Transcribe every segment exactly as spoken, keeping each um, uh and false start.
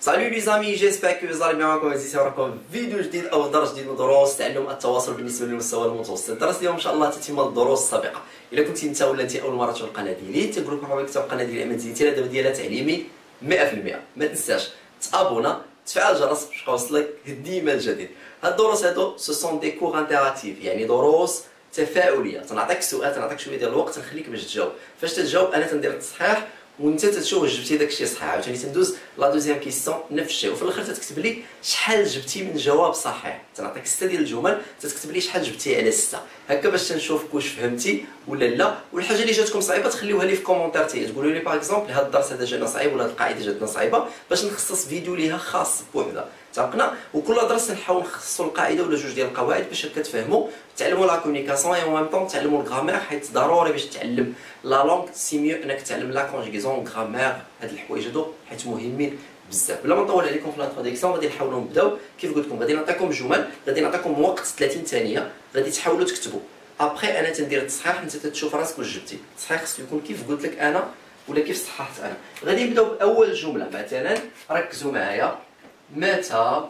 Salut les amis, j'espère que vous allez bien. معكم عزيزي وراكم فيديو جديد او درس جديد من دروس تعلم التواصل بالنسبه للمستوى المتوسط. الدرس اليوم ان شاء الله تتم الدروس السابقه. الا كنتي انت ولا انت اول مره تشوف القناه ديالي تنقول لكم مرحبا بك في القناه ديالي. اما تزيدتي الهدف ديالها تعليمي مئة في المئة. ما تنساش تابونا تفعل الجرس باش يوصلك ديما الجديد. هاد الدروس هادو سو سون دي كور انتراكتيف، يعني دروس تفاعليه. تنعطيك السؤال، تنعطيك شويه ديال الوقت، نخليك باش تجاوب. فاش تجاوب انا تندير التصحيح وانت تشوف جبتي داكشي صحيح. عاوتاني تندوز لا دوزيام كيسيون نفس الشيء، وفي الاخر تكتب لي شحال جبتي من جواب صحيح. تنعطيك سته ديال الجمل تكتب لي شحال جبتي على سته، هكا باش تنشوفك واش فهمتي ولا لا. والحاجه اللي جاتكم صعيبه تخليوها لي في كومونتير تاعي، تقولوا لي باغ اكزومبل هذا الدرس هذا جانا صعيب ولا هذه القاعده جاتنا صعيبه، باش نخصص فيديو ليها خاص بوحده. اتفقنا؟ وكل درس نحاول نخصصوا القاعده ولا جوج ديال القواعد باش هكا تفهموا تعلموا لا كومونيكاسيون اي اون طون تعلموا الغرامير، حيت ضروري باش تعلم لا لونغ سي ميو انك تعلم لا كونجيغيزون غرامير. هاد الحوايج هادو حيت مهمين بزاف. بلا ما نطول عليكم في الانتروداكسيون غادي نحاولوا نبداو. كيف قلت لكم غادي نعطيكم جمل، غادي نعطيكم وقت ثلاثين ثانيه، غادي تحاولوا تكتبوا. ابخي انا تندير التصحيح، انت تشوف راسك واش جبتي. التصحيح خصو يكون كيف قلت لك انا ولا كيف صححت انا. غادي نبداو باول جمله. مثلا ركزوا معايا، متى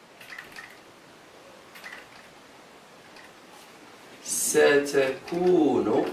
ستكون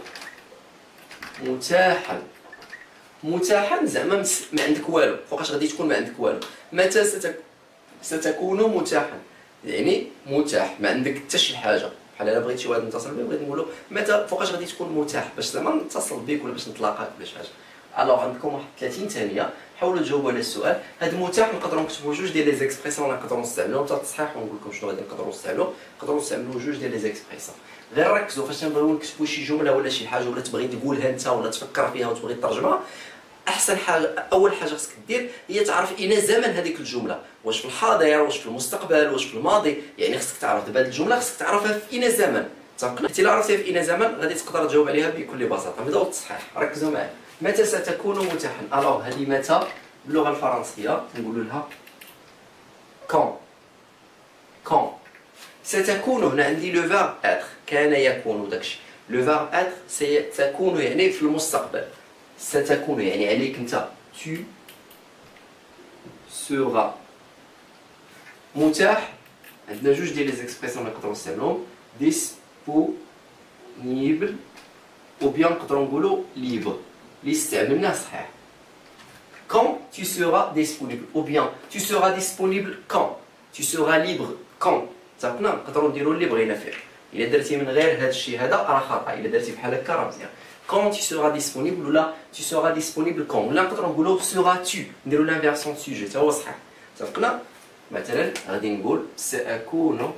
متاحا. متاحا زعما ما عندك والو، فوقاش غادي تكون ما عندك والو. متى ستك... ستكون متاحا يعني متاح، ما عندك حتى شي حاجه. بحال الا بغيت شي واحد نتصل بيه بغيت نقول له متى، فوقاش غادي تكون متاح باش زعما نتصل بك ولا باش نتلاقاك ولا شي حاجه. الوغ عندكم واحد ثلاثين ثانيه حاولوا تجاوبوا على السؤال. هاد متاح نقدروا نكتبوا جوج ديال لي زيكسبريسيون نقدروا نستعملوهم حتى التصحيح ونقول لكم شنو غادي نقدروا نستعملوا. نقدروا نستعملوا جوج ديال لي زيكسبريسيون. غير ركزوا فاش تنبغيو نكتبوا شي جمله ولا شي حاجه ولا تبغي تقولها انت ولا تفكر فيها وتبغي تترجمها، احسن حاجه اول حاجه خصك دير هي تعرف اين زمن هذيك الجمله، واش في الحاضر واش في المستقبل واش في الماضي. يعني خصك تعرف دابا هذه الجمله خصك تعرفها في اين زمن. اتفقنا؟ حتى الا عرفتيها في اين زمن غادي تقدر تجاوب عليها بكل بساطه. نبداو بالتصحيح، ركزوا معايا. متى ستكون متاحا؟ الوغ هذه متى باللغه الفرنسيه نقولوا لها كون. كون ستكون هنا عندي لو فيرب اتر، كان يكون داكشي. لو فيرب اتر ستكون يعني في المستقبل. ستكون يعني عليك انت tu seras. متاح عندنا جوج ديال لي زيكسبريسيون نقدروا نستعملوهم، disponible ou bien نقدروا نقولوا libre اللي استعملناه صحيح. quand tu seras disponible ou bien tu seras disponible quand tu seras libre quand. تعرفنا نقدروا نديروا اللي بغينا فيه. الا درتي من غير هذا الشيء هذا راه خطا، الا درتي بحال هكا راه مزيان. quand tu seras disponible ولا tu seras disponible quand، ولا نقدروا نقولوا seras tu، نديروا لانفيرسيون سوجي حتى هو صحيح. اتفقنا؟ مثلا غادي نقول سأكون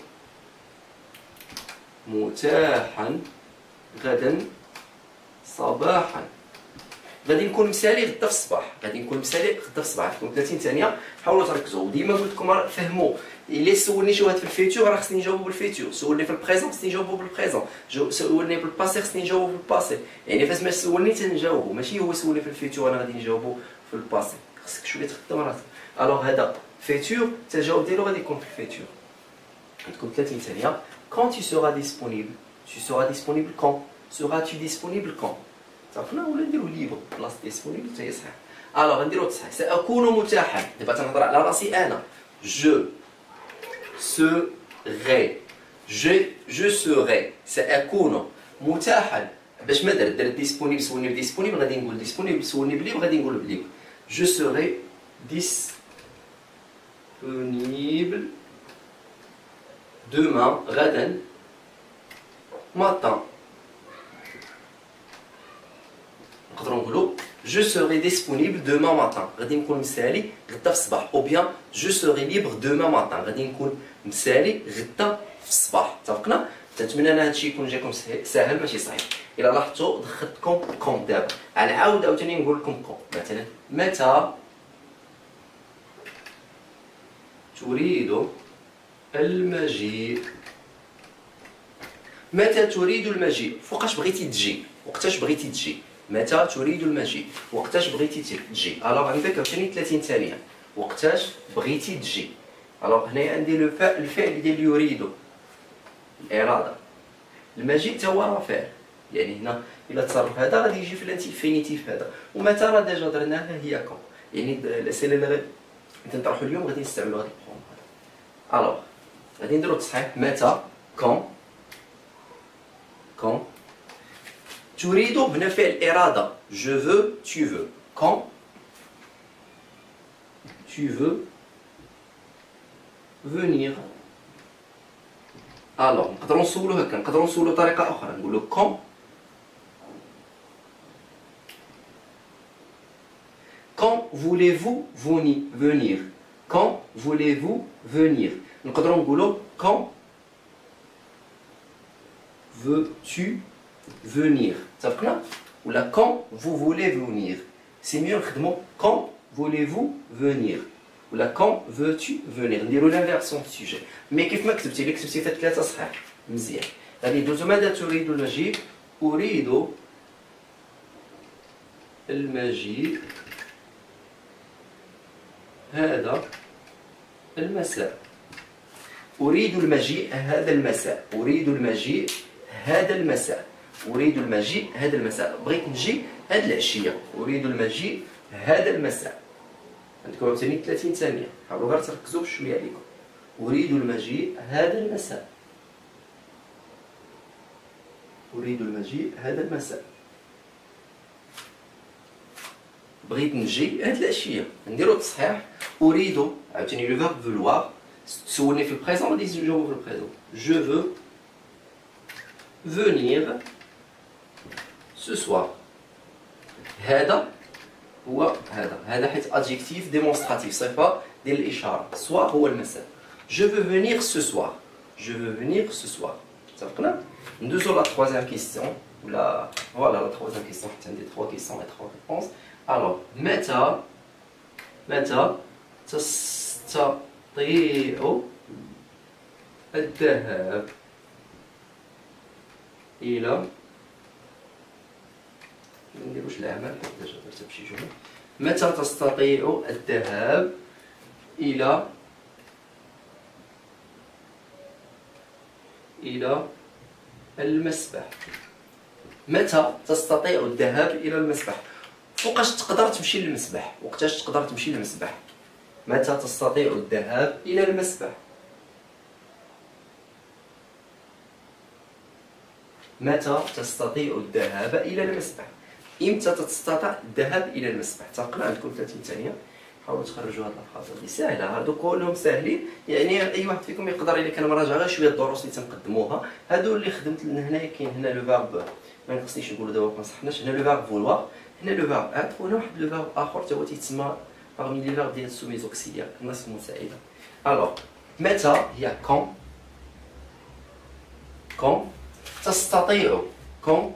متاحا غدا صباحا. غادي نكون مثالي غدا في الصباح، غادي نكون مثالي غدا في الصباح. تكون ثلاثين ثانيه. حاولوا تركزوا، وديما قلت لكم فهموا. الا سولني شي واحد في الفيتور راه خصني نجاوبو بالفيتور، سولني في البريزون خصني نجاوبو بالبريزون، سولني بالباسي خصني نجاوبو بالباسي. يعني فاش ما سولني تنجاوبو، ماشي هو سولني في الفيتور انا غادي نجاوبو في الباسي. خصك شويه تخدم راسك. الوغ هذا فيتور التجاوب ديالو غادي يكون في الفيتور. عندكم ثلاثين ثانيه. quand tu seras disponible tu seras disponible quand seras-tu disponible quand. تعرفنا ولا نديرو ليبر بلاص ديسبونيبل حتى هي صحيح. الوغ غنديرو تصحيح. سأكون متاحا، دابا تنهضر على راسي انا. جو serai je je serai سأكون متاحا. باش ما درت درت ديسبونيبل سولني بديسبونيبل غادي نقول ديسبونيبل، سولني بليبر غادي نقول بليبر. je serai disponible demain غدا matin. نقدروا نقولوا je serai disponible demain matin، غادي نكون مسالي غدا في الصباح. او بيان je serai libre demain matin، غادي نكون مسالي غدا في الصباح. اتفقنا؟ نتمنى ان هادشي يكون جاكم ساهل ماشي صعيب. الا لاحظتوا دخلتكم كون. دابا غنعاود عاوتاني نقول لكم كون. مثلا متى تريد المجيء. متى تريد المجيء، فوقاش بغيتي تجي، وقتاش بغيتي تجي. متى تريد المجيء، وقتاش بغيتي تجي. الوغ عندك عاوتاني ثلاثين ثانيه، وقتاش بغيتي تجي. الوغ هنايا عندي لو فعل، الفعل ديال يريد الاراده. المجيء تا هو راه فعل، يعني هنا الا تصرف هذا غادي يجي في الانفينيتيف هذا. ومتى راه ديجا درناها هي كون، يعني الاسئله اللي إذا نطرحوا اليوم غادي نستعملوا هذا البروم هذا. الوغ غادي نديروا التصحيح. متى كون كون تريد هنا فعل إرادة je veux tu veux quand tu veux venir. الوغ نقدروا نسولو هكا، نقدروا نسولو طريقة أخرى نقولو quand quand voulez-vous venir quand voulez-vous venir. نقدروا نقولوا quand veux-tu venir. اتفقنا؟ ولا quand vous voulez venir. سي ميو نخدموا quand voulez-vous venir ولا quand veux-tu venir. نديرو لانفيرسيون دو سوجي. مي كيف ما كتبتي اللي كتبتي في ثلاثة صحيح مزيان. غادي ندوزو ماذا تريد المجيء. أريد المجيء هذا المساء. أريد المجيء هذا المساء. أريد المجيء هذا المساء. أريد المجيء هذا المساء. بغيت نجي هاد العشية. أريد المجيء هذا المساء. عندكم عاوتاني ثلاثين ثانية، حاولوا غير تركزوا بشوية عليكم. أريد المجيء هذا المساء. أريد المجيء هذا المساء. بغيت نجي هاد العشية. نديرو التصحيح. أريد عاوتاني لو فيرب فولوار. تسولني في البريزون غادي نجاوبو في البريزون. جو فو venir ce soir. هذا هو هذا هذا حيت adjectif démonstratif صفة ديال الإشارة. soir هو المساء. je veux venir ce soir. je veux venir ce soir. اتفقنا؟ ندوزو لا troisième question ولا فوالا لا troisième question حتى عندي trois questions et trois réponses. alors متى متى تستطيع الذهاب إلى نديروش العمل ديجا درتها بشي جملة. متى تستطيع الذهاب إلى إلى المسبح. متى تستطيع الذهاب إلى المسبح. فوقاش تقدر تمشي للمسبح، وقتاش تقدر تمشي للمسبح. متى تستطيع الذهاب إلى المسبح. متى تستطيع الذهاب إلى المسبح. إمتى تستطيع الذهاب إلى المسبح. اتفقنا؟ عندكم ثلاثين ثانية. حاولوا تخرجوا هاد الألفاظ هادي ساهلة، هادو كلهم ساهلين، يعني أي واحد فيكم يقدر إلا كان مراجع غير شوية الدروس اللي تنقدموها. هادو اللي خدمت لنا هنايا كاين هنا لو فيرب، ما نقصنيش نقولو دابا مصحناش، هنا لو فيرب فولوار، هنا لو فيرب ات، وهنا واحد لو فيرب آخر تا هو تيتسمى باغمي لي فيرب ديال السوميز أوكسيليير، الناس المساعدة. ألوغ متى هي كون كون تستطيع quand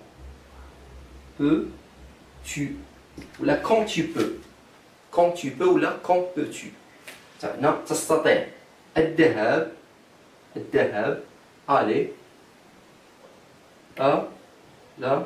peux-tu ولا quand tu peux quand tu peux ولا quand peux-tu. هنا تستطيع الذهاب الذهاب aller à la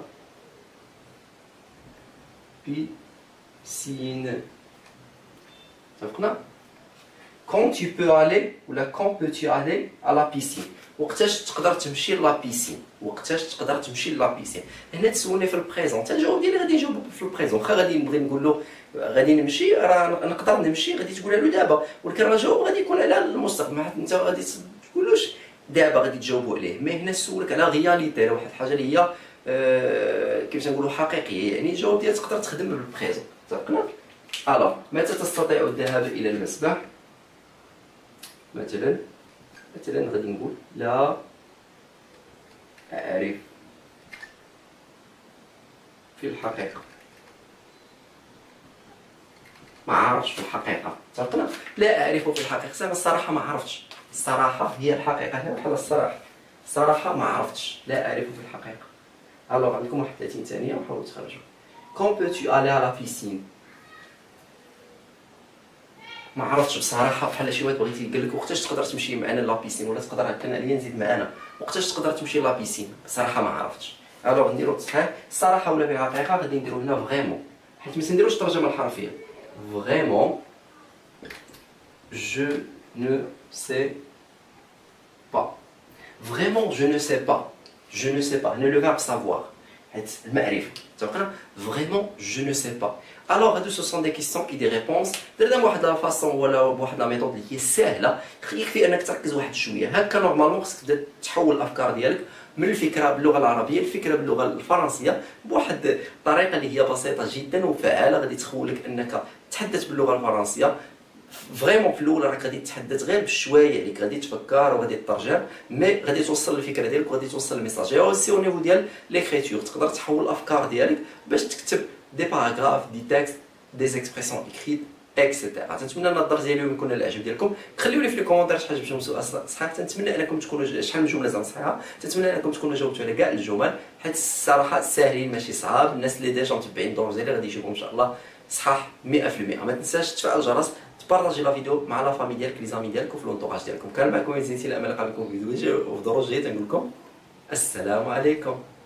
piscine. اتفقنا؟ quand tu peux aller ولا quand peux-tu aller à la piscine. وقتاش تقدر تمشي لا بيسين. وقتاش تقدر تمشي لا بيسين. هنا تسولني في البريزون، حتى الجواب ديالي غادي نجاوب في البريزون. واخا غادي نبغي نقول له غادي نمشي راه نقدر نمشي، غادي تقولها له دابا، ولكن راه الجواب غادي يكون على المستقبل. ما انت غادي تقولوش دابا غادي تجاوبوا عليه. مي هنا نسولك على غياليتي، واحد الحاجه اللي هي آه كيفاش نقولوا حقيقيه، يعني الجواب ديالك تقدر تخدم بالبريزون. اتفقنا؟ الوغ متى تستطيع الذهاب الى المسبح. مثلا مثلا غادي نقول لا أعرف في الحقيقة. ما عرفتش في الحقيقة. اتفقنا؟ لا أعرف في الحقيقة، زعما الصراحة ما عرفتش. الصراحة هي الحقيقة، هنا بحال الصراحة. الصراحة ما عرفتش، لا أعرف في الحقيقة. ألوغ عندكم واحد ثلاثين ثانية وحاولوا تخرجوا. Quand peux-tu aller à la piscine. ما عرفتش بصراحه، بحال شي واحد بغيتي قال لك وقتاش تقدر تمشي معنا لابيسين، ولا تقدر هكا عليا نزيد معنا وقتاش تقدر تمشي لابيسين. بصراحه ما عرفتش. الوغ نديرو التصحيح. الصراحه ولا في الحقيقه غادي نديرو هنا فريمون، حيت ما نديروش الترجمه الحرفيه. فريمون جو نو سي با. فريمون جو نو سي با. جو نو سي با هنا لو فيرب سافوار. حيت المعرفه توقنا فريمون جو نو سي با. الوغ هادو سو سون دي كيسيون اي دي ريبونس درنا بواحد لا فاصون ولا بواحد لا ميثود اللي هي ساهله، يكفي انك تركز واحد شويه هكا. نورمالمون خصك تبدا تحول الافكار ديالك من الفكره باللغه العربيه للفكره باللغه الفرنسيه بواحد الطريقه اللي هي بسيطه جدا وفعاله، غادي تخولك انك تتحدث باللغه الفرنسيه. فريمون في الاول راك غادي تتحدث غير بشويه عليك، غادي تفكر وغادي تترجم، مي غادي توصل الفكره ديالك وغادي توصل الميساج. او سي او نيفو ديال ليكريتور تقدر تحول الافكار ديالك باش تكتب دي باراغراف دي تكست دي زيكسبرسيون اكريت اكسيتيرا. تنتمنى ان الدرس ديالي يكون على الاعجاب ديالكم. خليوا لي في لي كومونتير شحال عجبكم السؤال صحيح. تنتمنى انكم تكونوا شحال من جمله زعما صحيحه، تنتمنى انكم تكونوا جاوبتوا على كاع الجمل، حيت الصراحه ساهلين ماشي صعاب. الناس اللي ديجا متبعين الدروس ديالي غادي يجيبوا ان شاء الله صحاح مئة في المئة. ما تنساش تفعل الجرس، تبارطاجي لا فيديو مع لا فامي ديالك لي زامي ديالك وفي لونطوراج ديالكم. كان معكم يزيد الى امل نلقاكم في فيديو جاي وفي دروس جاي. تنقول لكم السلام عليكم.